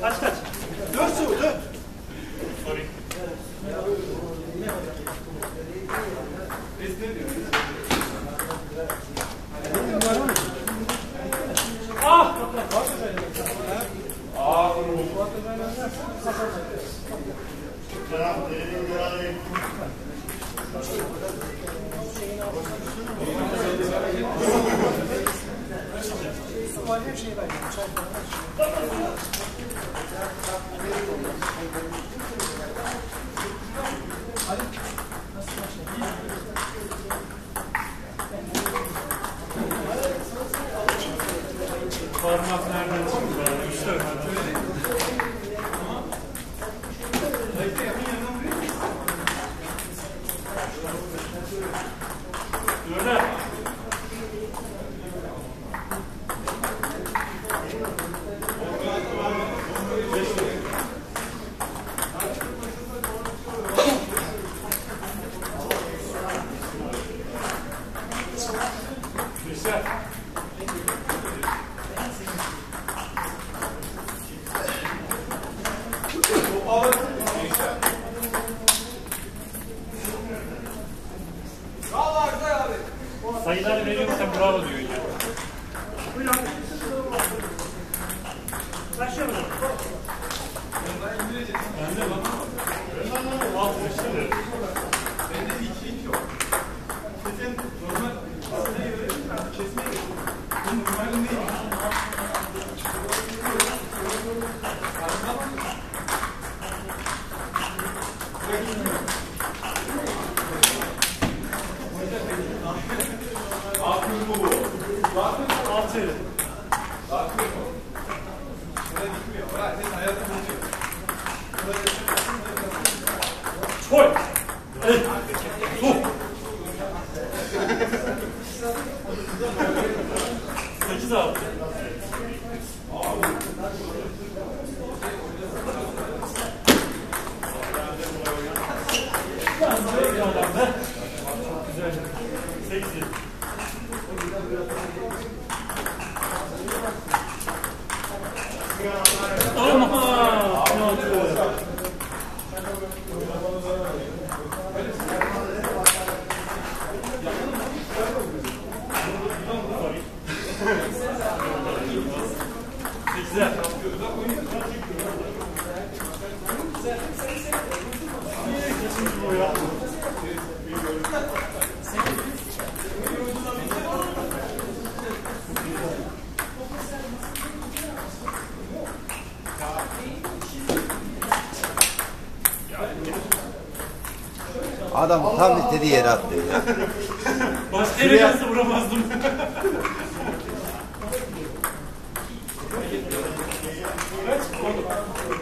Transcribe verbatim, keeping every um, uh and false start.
Kaç kaç? Dört sıfır dört. Sorry. Ah! Ah! Her şeyi ver. Hadi. Nasıl başlayalım? Parmak nereden çıktı? Üç dört. Öyle. Güzel. Sayıları veriyorsan bravo diyor ya. Buyurun abi. Başlayalım. Ben de bak. Alt üstü. Bende iki iki yok. Sesin normal kesmeye göre kesmeye göre. Bu normalin değil. Altı bu. Altı. Altı bu. Burada gitmiyor. Bırak senin hayatın geçiyor. Koy. Evet. Su. Sekiz altı. Güzel. Sekiz. Ama. Güzel. Kesinlikle bu ya. Adam tam istediği yere attı ya. Başka yere gelse vuramazdım. Kaç?